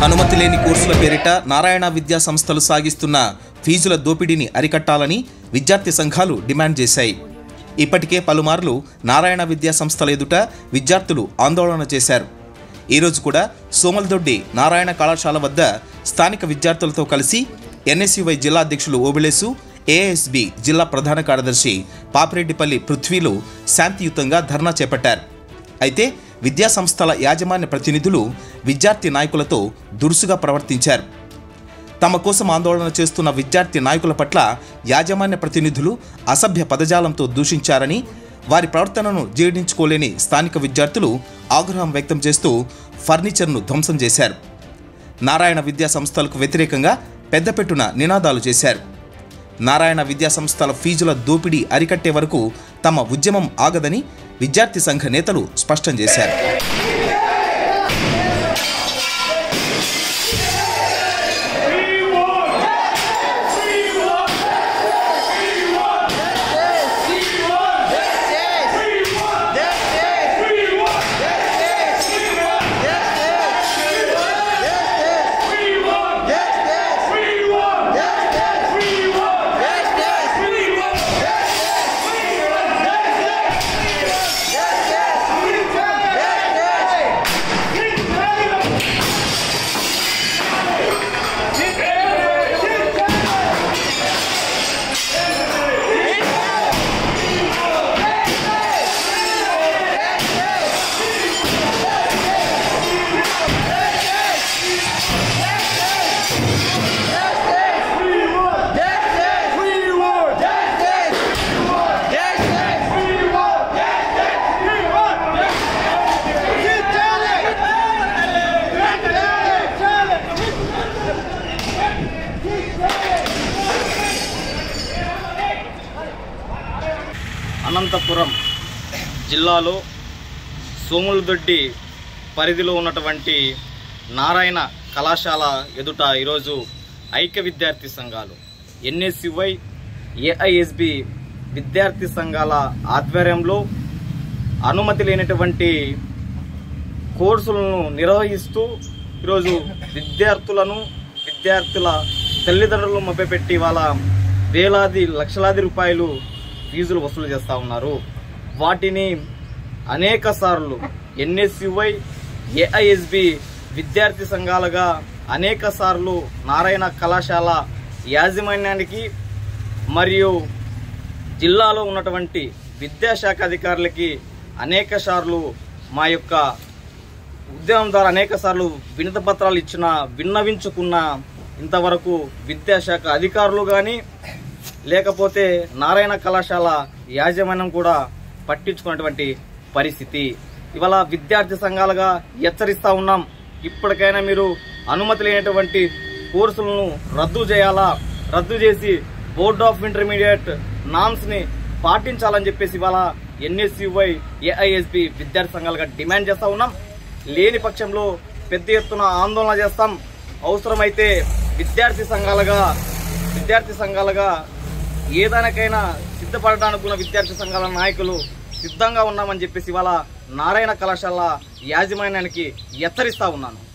అనుమతి లేని కోర్సుల పేరిట నారాయణ విద్యా సంస్థలు సాగిస్తున్న ఫీజుల దోపిడీని అరికట్టాలని విద్యార్థి సంఘాలు డిమాండ్ చేశాయి. ఇప్పటికే పలుమార్లు నారాయణ విద్యా సంస్థల ఎదుట విద్యార్థులు ఆందోళన చేశారు. ఈరోజు కూడా సోమల్దొడ్డి నారాయణ కళాశాల వద్ద స్థానిక విద్యార్థులతో కలిసి ఎన్ఎస్యువై జిల్లా అధ్యక్షులు ఓబిలేసు, ఏఎస్బి జిల్లా ప్రధాన కార్యదర్శి పాపిరెడ్డిపల్లి పృథ్వీలు శాంతియుతంగా ధర్నా చేపట్టారు. అయితే విద్యా సంస్థల యాజమాన్య ప్రతినిధులు విద్యార్థి నాయకులతో దురుసుగా ప్రవర్తించారు. తమ కోసం ఆందోళన చేస్తున్న విద్యార్థి నాయకుల పట్ల యాజమాన్య ప్రతినిధులు అసభ్య పదజాలంతో దూషించారని, వారి ప్రవర్తనను జీర్ణించుకోలేని స్థానిక విద్యార్థులు ఆగ్రహం వ్యక్తం చేస్తూ ఫర్నిచర్ను ధ్వంసం చేశారు. నారాయణ విద్యా సంస్థలకు వ్యతిరేకంగా పెద్దపెట్టున నినాదాలు చేశారు. నారాయణ విద్యా సంస్థల ఫీజుల దోపిడీ అరికట్టే వరకు తమ ఉద్యమం ఆగదని విద్యార్థి సంఘ నేతలు స్పష్టం చేశారు. అనంతపురం జిల్లాలో సోములదొడ్డి పరిధిలో ఉన్నటువంటి నారాయణ కళాశాల ఎదుట ఈరోజు ఐక్య విద్యార్థి సంఘాలు ఎన్ఎస్యువై, ఏఐఎస్బి విద్యార్థి సంఘాల ఆధ్వర్యంలో అనుమతి లేనటువంటి కోర్సులను నిర్వహిస్తూ ఈరోజు విద్యార్థుల తల్లిదండ్రులను మభ్యపెట్టి వాళ్ళ వేలాది లక్షలాది రూపాయలు ఫీజులు వసూలు చేస్తూ ఉన్నారు. వాటిని అనేక సార్లు ఎన్ఎస్యువై, ఏఐఎస్బి విద్యార్థి సంఘాలుగా అనేక సార్లు నారాయణ కళాశాల యాజమాన్యానికి మరియు జిల్లాలో ఉన్నటువంటి విద్యాశాఖ అధికారులకి అనేక సార్లు మా యొక్క ఉద్యమం ద్వారా అనేక సార్లు వినతి పత్రాలు ఇచ్చిన, విన్నవించుకున్న ఇంతవరకు విద్యాశాఖ అధికారులు కానీ లేకపోతే నారాయణ కళాశాల యాజమాన్యం కూడా పట్టించుకున్నటువంటి పరిస్థితి. ఇవాళ విద్యార్థి సంఘాలుగా హెచ్చరిస్తూ ఉన్నాం. ఇప్పటికైనా మీరు అనుమతి లేనటువంటి కోర్సులను రద్దు చేయాలా, రద్దు చేసి బోర్డ్ ఆఫ్ ఇంటర్మీడియట్ నామ్స్ని పాటించాలని చెప్పేసి ఇవాళ ఎన్ఎస్యువై, ఏఐఎస్బి విద్యార్థి సంఘాలుగా డిమాండ్ చేస్తూ ఉన్నాం. లేని పక్షంలో పెద్ద ఎత్తున ఆందోళన చేస్తాం. అవసరమైతే విద్యార్థి సంఘాలుగా ఏదానికైనా సిద్ధపడడానికి ఉన్న విద్యార్థి సంఘాల నాయకులు సిద్ధంగా ఉన్నామని చెప్పేసి ఇవాళ నారాయణ కళాశాల యాజమాన్యానికి హెచ్చరిస్తా ఉన్నాను.